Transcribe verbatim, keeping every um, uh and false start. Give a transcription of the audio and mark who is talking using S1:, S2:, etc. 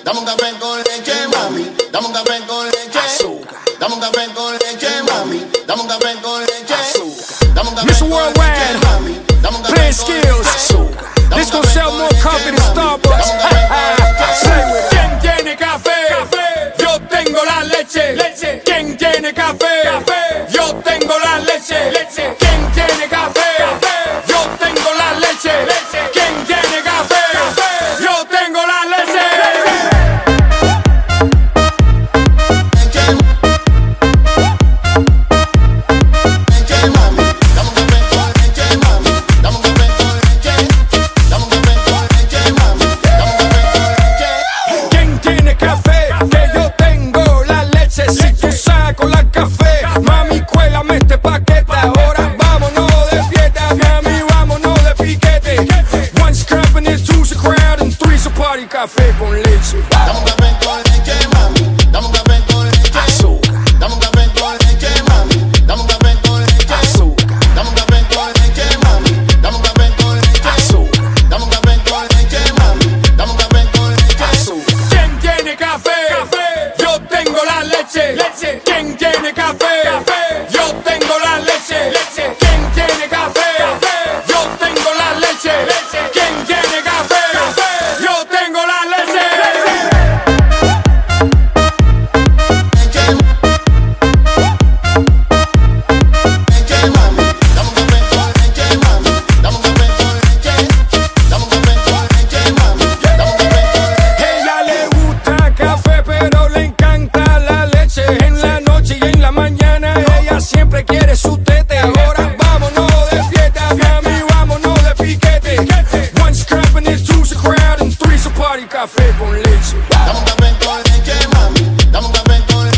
S1: dame un café con leche, mami, dame un café con leche, azúcar, dame un café con leche, mami, dame un café con leche, azúcar, dame un café
S2: Mister
S1: con
S2: Worldwide,
S1: leche, mami, dame un café
S2: playing
S1: con
S2: skills.
S1: leche, azúcar.
S2: This gon' sell more coffee than Starbucks. Say with it.
S3: ¿Quién tiene café? Café. Yo tengo la leche. Leche. ¿Quién tiene café? Café. Yo tengo la leche. Leche. ¿Quién tiene café? Café. Yo tengo la leche. Leche. ¿Quién tiene café? Café. Yo tengo la leche.
S2: Este paquete, ahora vámonos de fiesta, mami, vámonos de piquete. One's company, two's a crowd, and three's a party. Café con leche.
S1: Dame un café con leche, mami, dame un café con leche, azúcar, dame un café con leche, mami, dame un café con leche, azúcar, dame un café con leche, mami, dame un café con leche, azúcar, dame un café con leche, mami, dame un café con leche, azúcar.
S3: ¿Quién tiene café? Café. Yo tengo la leche. Leche. ¿Quién tiene café? Café. Yo tengo la leche. Leche. ¿Quién tiene café? Café. Yo tengo la leche. Leche. ¿Quién tiene café? Café. Yo tengo la leche.
S1: Leche, mami, dame un café con leche, mami, dame un café con leche, dame un café con leche, mami, dame un café con leche.
S2: Ella le gusta café, pero le encanta la leche. En la noche y en la mañana ella siempre quiere su tete. Ahora vámonos de fiesta, mami, vámonos de piquete. One's company, two's a crowd, and three's a party. Café con leche.
S1: Dame un café con leche, mami, dame un café con